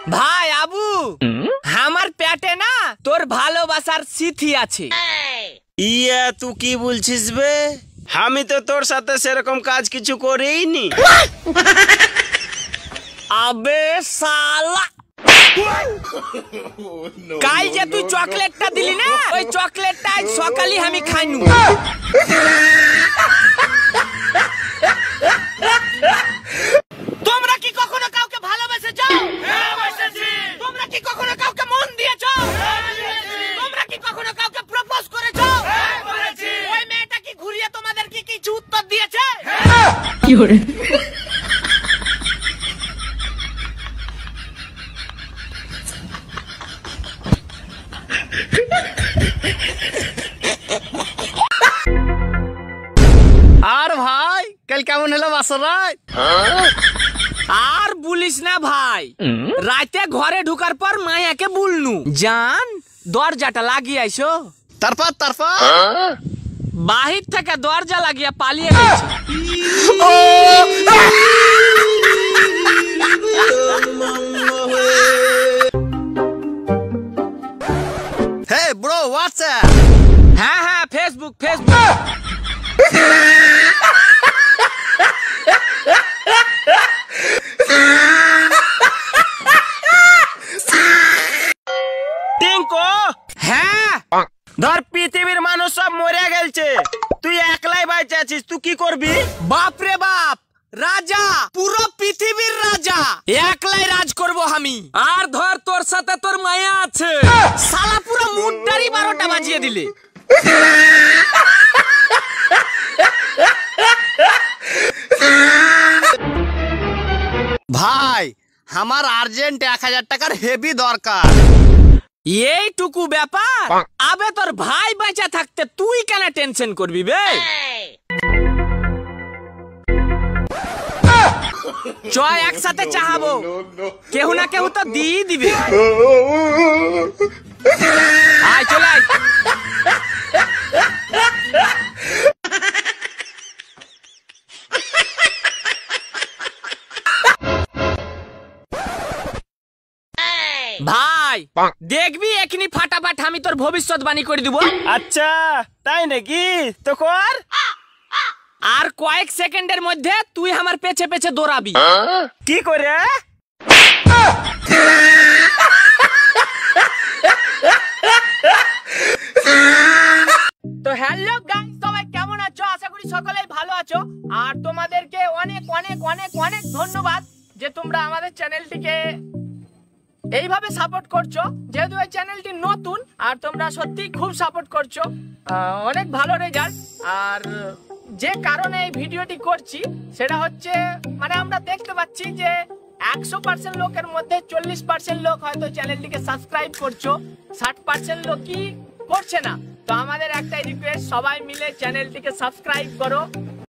ভাই আবু আমার পেটে না তোর ভালোবাসার স্মৃতি আছে। ইয়া তুই কি বলছিস বে? আমি তো তোর সাথে সেরকম কাজ কিছু করিনি। আবে শালা কাল যে তুই চকলেটটা দিলি না ওই চকলেটটা আজ সকালে আমি খাইনু। তোমরা কি কখনো কাউকে ভালোবেসেছো? হ্যাঁ বেসেছি। তোমরা কি কখনো কাউকে মন দিয়েছো? হ্যাঁ দিয়েছি। তোমরা কি কখনো কাউকে প্রপোজ করেছো? হ্যাঁ করেছি। ওই মেয়েটা কি ঘুরিয়ে তোমাদের কি কিছু উত্তর দিয়েছে? হ্যাঁ। কি হরে আর ভাই কাল কেমন হলো বাসর রাত? আর বলিস না ভাই, রাতে ঘরে ঢুকার পর মায়াকে বলনু জান দরজাটা লাগিয়ে আইসো। তারপর বাহির থেকে দরজা লাগিয়ে পালিয়ে গেছে। Hey bro WhatsApp. হ্যাঁ হ্যাঁ ফেসবুক। টিঙ্কো হ্যাঁ ধর পৃথিবীর মানুষ সব মরে গেছে, তুই একলাই বাইচে আছিস, তুই কি করবি? বাপ রে বাপ, রাজা, পুরো পৃথিবীর রাজা, একলাই রাজ করব আমি। আর ধর তোর সাথে তোর মায়া আছে, শালা পুরো মুডটারই 12টা বাজিয়ে দিলে। ভাই আমার আর্জেন্ট 1000 টাকার হেভি দরকার। এইটুকু ব্যাপার? আবে তোর ভাই বেঁচে থাকতে তুই কেন টেনশন করবি বে? চয় একসাথে চাহাবো, কেউ না কেউ তো দিয়ে দিবে। আয় চল আয়। ভাই দেখবি এখনি ফাটাফাট আমি তোর ভবিষ্যৎবাণী করে দিব। আচ্ছা তাই নাকি? তো কর। আর কয়েক সেকেন্ডের মধ্যে তুই আমার পেছে পেছে দৌড়াবি। কি করে? তো হ্যালো গাইস, সবাই কেমন আছো? আশা করি সকলেই ভালো আছো। আর তোমাদেরকে অনেক অনেক অনেক অনেক ধন্যবাদ যে তোমরা আমাদের চ্যানেলটিকে এইভাবে সাপোর্ট করছো। যেহেতু এই চ্যানেলটি নতুন আর তোমরা সত্যি খুব সাপোর্ট করছো, অনেক ভালো রেজাল্ট। আর যে কারণে এই ভিডিওটি করছি সেটা হচ্ছে মানে আমরা দেখতে পাচ্ছি যে 100% লোকের মধ্যে 40% লোক হয়তো চ্যানেলটিকে সাবস্ক্রাইব করছো, 60% লোকই করছে না। তো আমাদের একটাই রিকোয়েস্ট, সবাই মিলে চ্যানেলটিকে সাবস্ক্রাইব করো